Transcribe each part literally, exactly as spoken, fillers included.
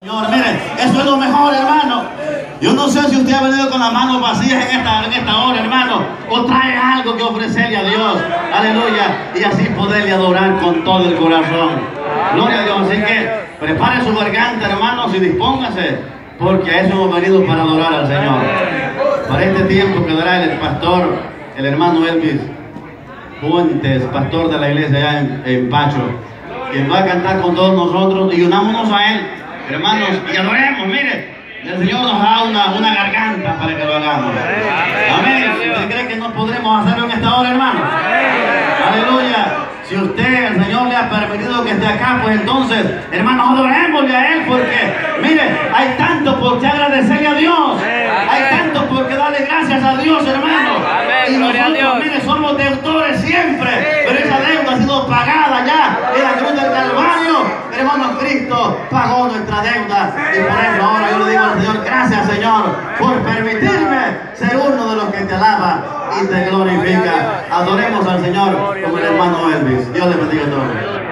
Señor, miren, eso es lo mejor, hermano. Yo no sé si usted ha venido con las manos vacías en esta, en esta hora, hermano, o trae algo que ofrecerle a Dios, aleluya, y así poderle adorar con todo el corazón. Gloria a Dios. Así que prepare su garganta, hermanos, y dispóngase, porque a eso hemos venido, para adorar al Señor. Para este tiempo quedará el pastor, el hermano Elvis Fuentes, pastor de la iglesia allá en, en Pacho, quien va a cantar con todos nosotros, y unámonos a él, hermanos, y adoremos. Mire, el Señor nos da una, una garganta para que lo hagamos. Amén. ¿Usted cree que no podremos hacerlo en esta hora, hermano? Aleluya. Si usted, el Señor le ha permitido que esté acá, pues entonces, hermanos, adorémosle a Él, porque, mire, hay tanto por qué agradecerle a Dios. Hay tanto por qué darle gracias a Dios, hermano. Y nosotros, mire, somos deudores siempre, pero esa deuda ha sido pagada ya en la cruz del Calvario. Hermano, Cristo pagó nuestra deuda, y por eso ahora yo le digo al Señor: gracias, Señor, por permitirme ser uno de los que te alaba y te glorifica. Adoremos al Señor como el hermano Elvis. Dios les bendiga a todos.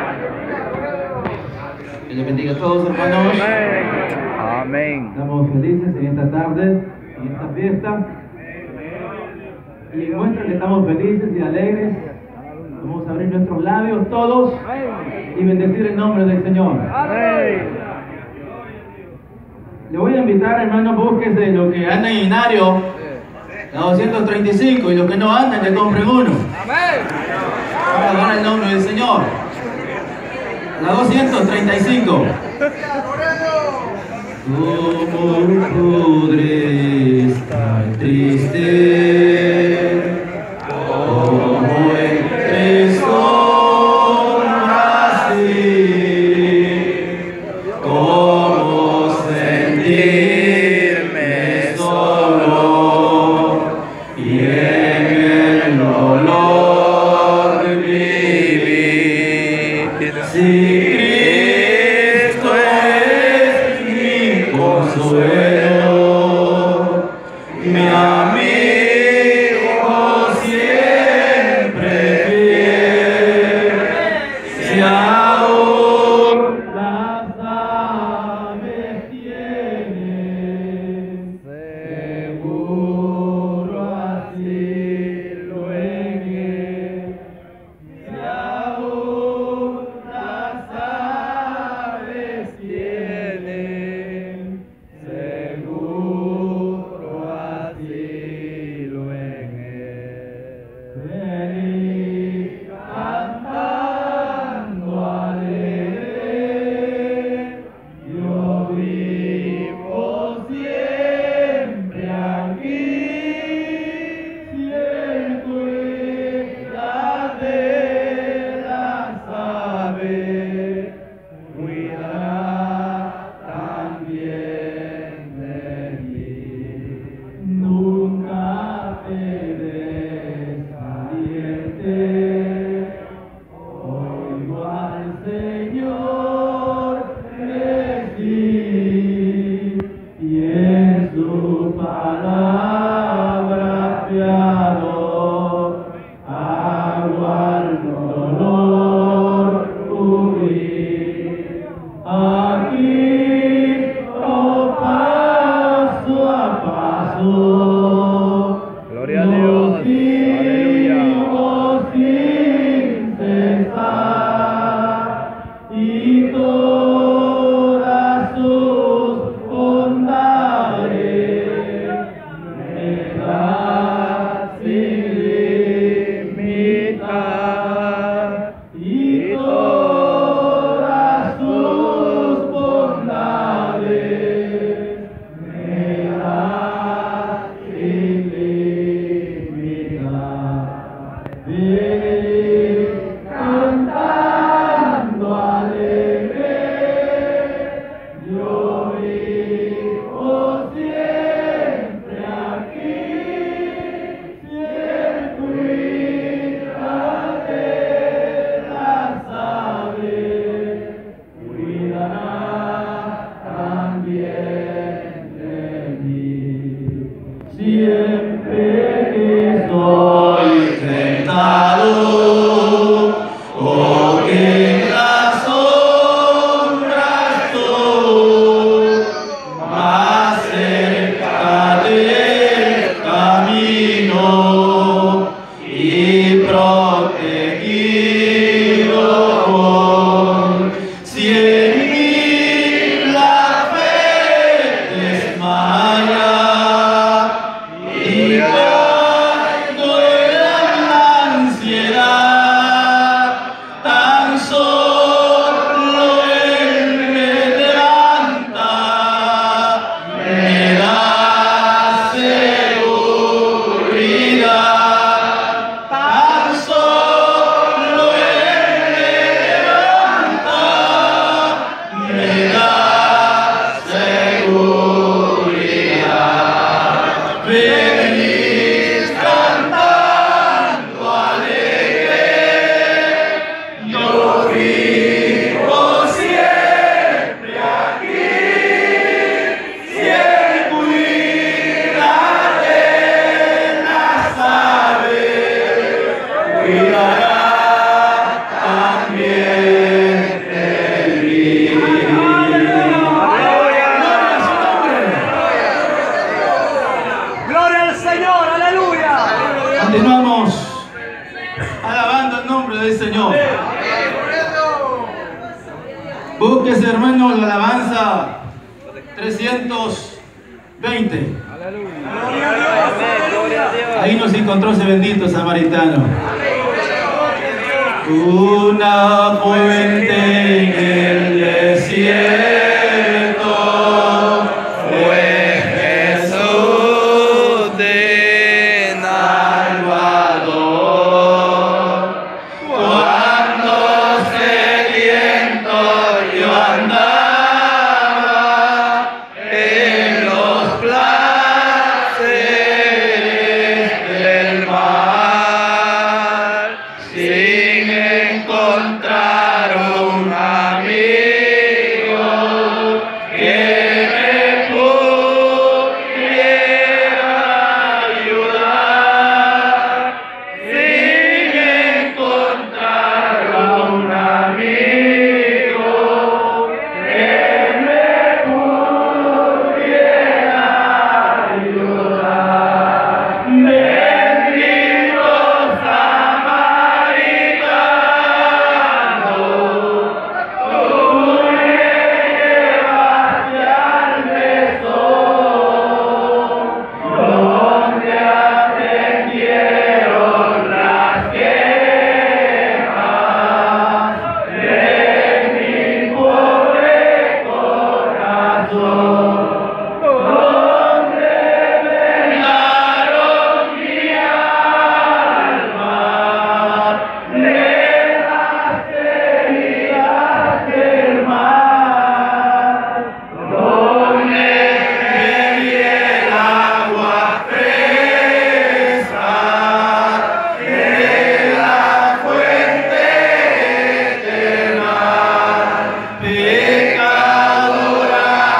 Dios les bendiga a todos, hermanos. Amén. Estamos felices en esta tarde, en esta fiesta, y muestra que estamos felices y alegres. Vamos a abrir nuestros labios todos y bendecir el nombre del Señor. Amén. Le voy a invitar, hermano, búsquese lo que anda en Inario, la doscientos treinta y cinco, y los que no andan, que compren uno. Amén. Vamos a dar el nombre del Señor. La doscientos treinta y cinco. ¿Cómo podré estar triste? ¿Cómo entre sombras así? ¿Cómo sentirme solo y en el dolor vivir? Si Cristo es mi consuelo, mi amigo siempre fiel, si aún las aves tienen, seguro asilo en él. Si aún las aves tienen, seguro asilo en él. Feliz cantando alegre, yo vivo siempre aquí, siento cuidar de las aves, cuidará también de mí. Nunca te desalientes, oigo al Señor decir, y en su palabra fiado, agua al dolor huir. Aquí, oh, paso a paso, Gloria a Dios. Aleluya. sin cesar, y todas sus hermanos, la alabanza trescientos veinte. Ahí nos encontró ese bendito samaritano. Una fuente en el desierto fue Jesús de Salvador. Cuando sediento yo andaba en los placeres del mar, sin encontrar un amigo que me pudiera ayudar, sin encontrar un amigo que me pudiera ayudar. Bendito samaritano, tú me llevaste al mesón, donde atendieron las quejas de mi pobre corazón, donde vendaron mi alma de las heridas del mar, donde bebí el agua fresca de la fuente eterna. Pecador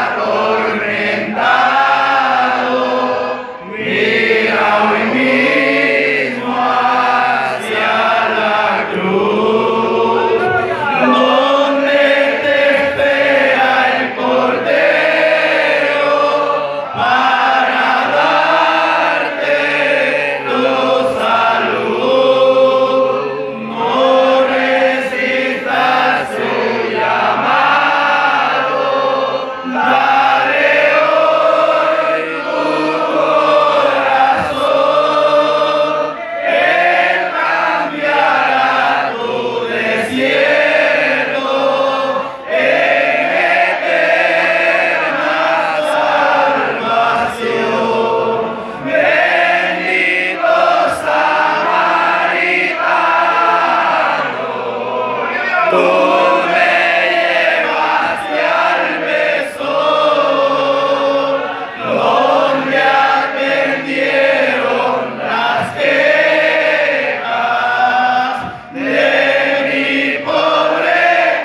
atormentado, mira hoy mismo hacia la cruz, donde te espera el Cordero para darte tu salud. No resistas su llamado, dale hoy tu corazón, Él cambiará tu desierto en eterna salvación. Bendito samaritano, tú me llevaste al mesón, donde atendieron las quejas de mi pobre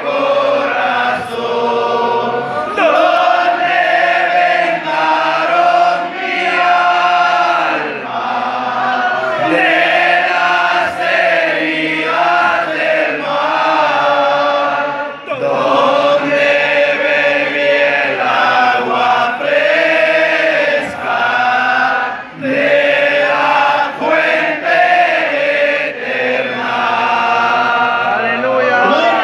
corazón, donde vendaron mi alma de las heridas del mar, donde bebí el agua fresca de la fuente eterna. Aleluya.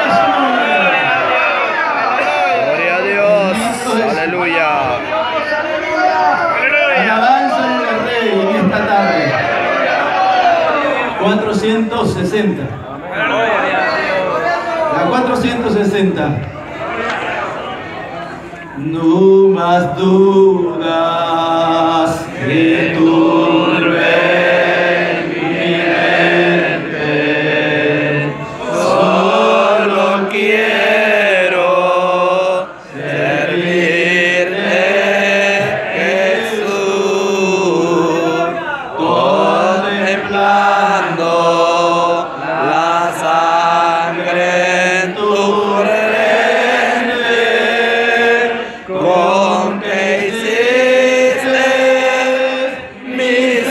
Gloria a Dios. Aleluya. Alabanza del Rey en esta tarde. cuatrocientos sesenta. La cuatrocientos sesenta. No más dudas que turben mi mente. Solo quiero servirte, Jesús, contemplando la sangre en tu frente, con que hiciste mis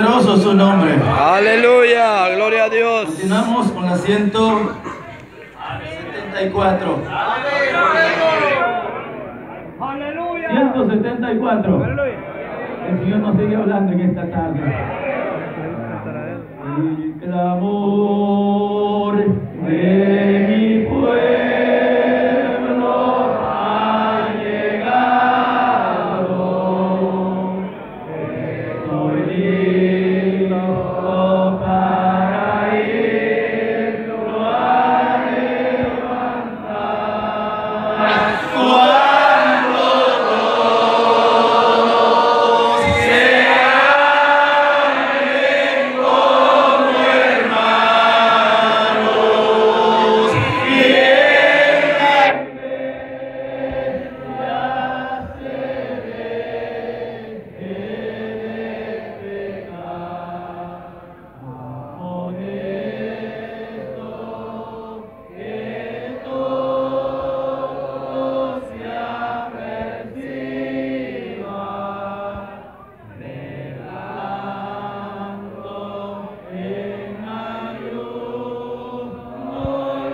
poderoso su nombre. Aleluya, gloria a Dios. Continuamos con la ciento setenta y cuatro. ciento setenta y cuatro. El Señor nos sigue hablando en esta tarde. El clamor de mi pueblo ha llegado. Estoy listo para irlo a levantar. Cuando todos se hablen como hermanos, y en la iglesia se deje de pecar. Amonesto que todos se aperciban, velando en ayuno y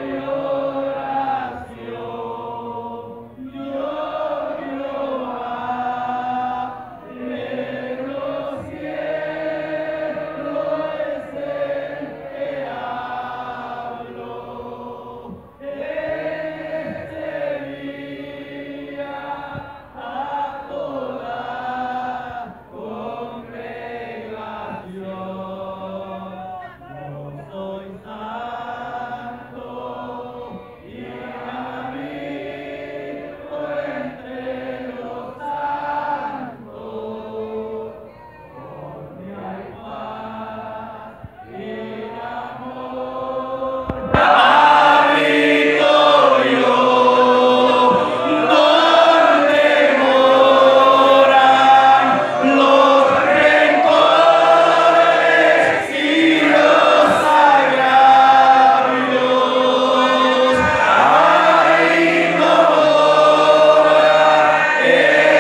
oración. Yo, Jehová, de los cielos es el que hablo. Este día a toda congregación. Yo soy santo y habito entre los santos. Por mi hay paz y amor. Habito yo donde moran los rencores y los agravios. Ahí no mora el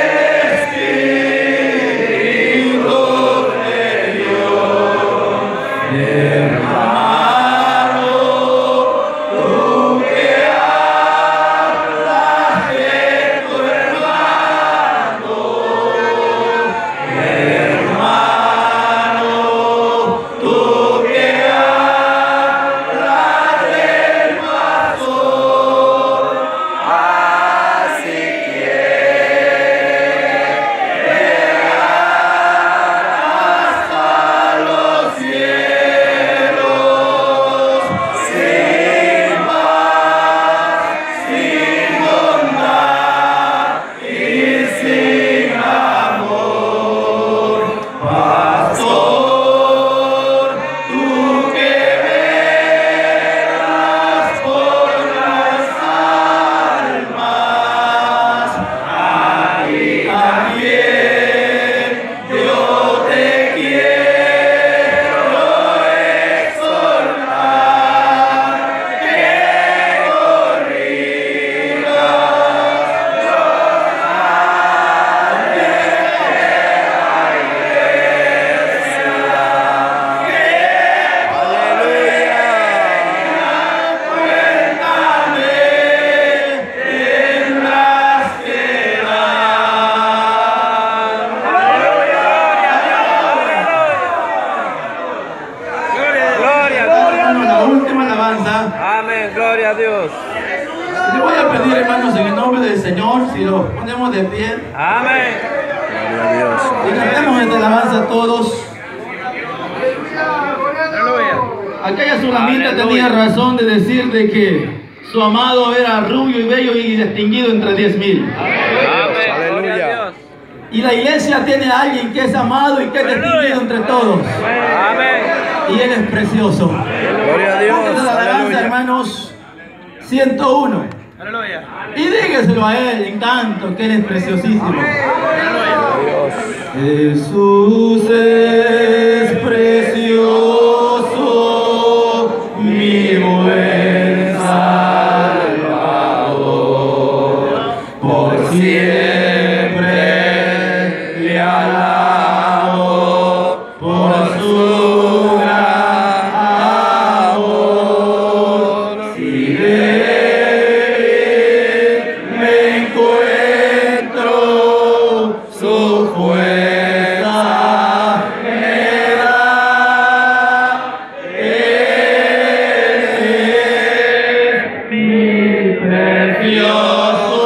Espíritu de Dios. Hermano, tú que hablas de tu hermano, hermano, tú que hablas del pastor, así quieres llegar hasta los cielos, sin paz, sin bondad y sin amor. Pastor, tú que velas por las almas, ahí también yo te quiero exhortar que corrijas los males de la iglesia. Cuéntame, tendrás que dar. Gloria, Hermano, la última alabanza. amén, gloria a Dios. Le voy a pedir, hermanos, en el nombre del Señor, si lo ponemos de pie, Amén. Gloria a Dios. y cantemos esta alabanza todos. Aleluya. Aquella sulamita Aleluya. tenía razón de decir de que su amado era rubio y bello y distinguido entre diez mil. Amén. Gloria a Dios. Y la iglesia tiene a alguien que es amado y que es distinguido entre todos. Amén. Y él es precioso. Gloria a Dios. Pongan la alabanza, Aleluya. hermanos, ciento uno. Aleluya. Y dígaselo a él en canto, que él es preciosísimo. Jesús es precioso, mi buen Salvador. Por siempre le alabo por su su gran amor. Si débil me encuentro, su fuerza me da. Él es mi precioso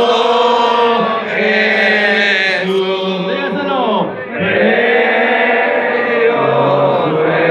Jesús. Dígaselo. Precioso es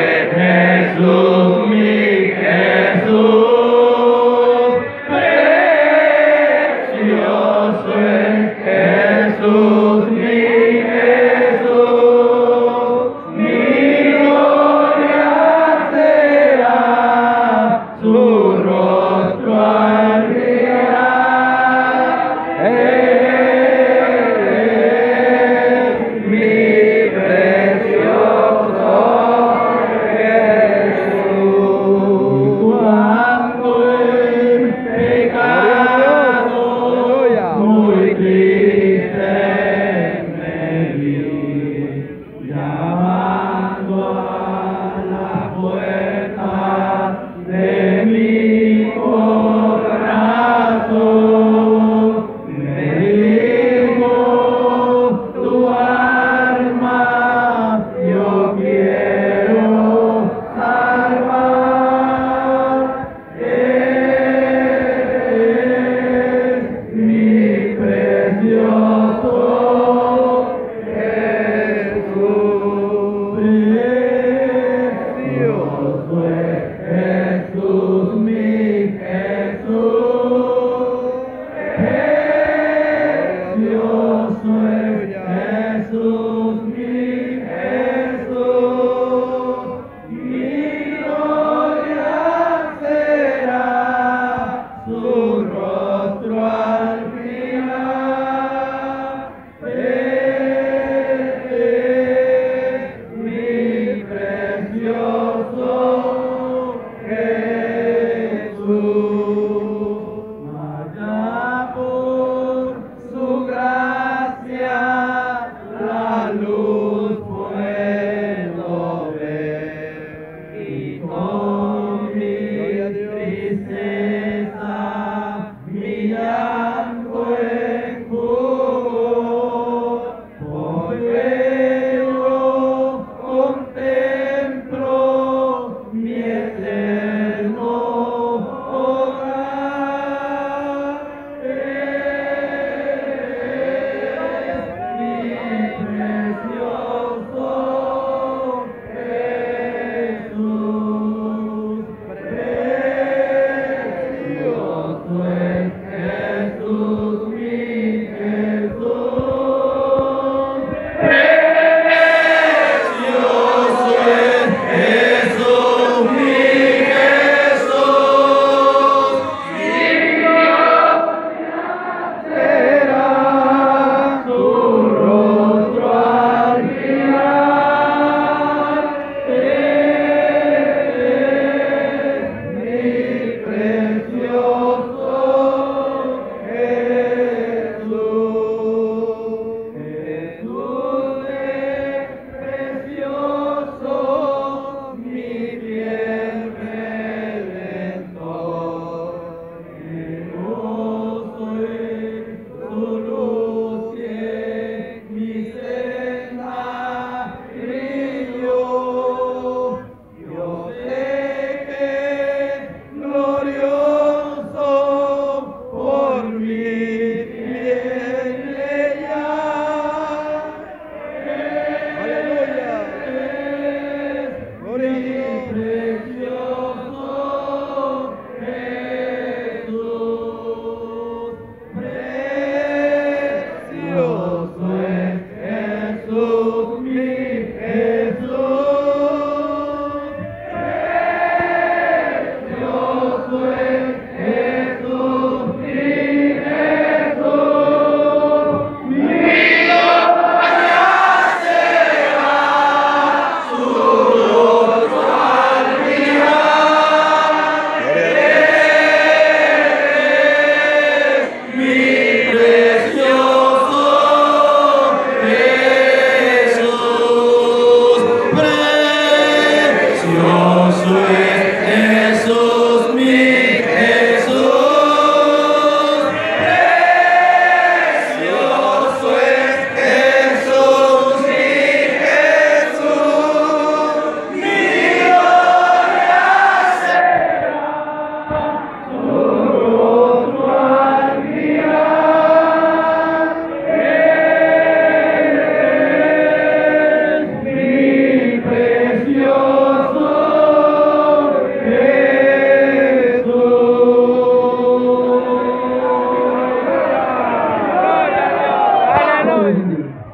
bendiga.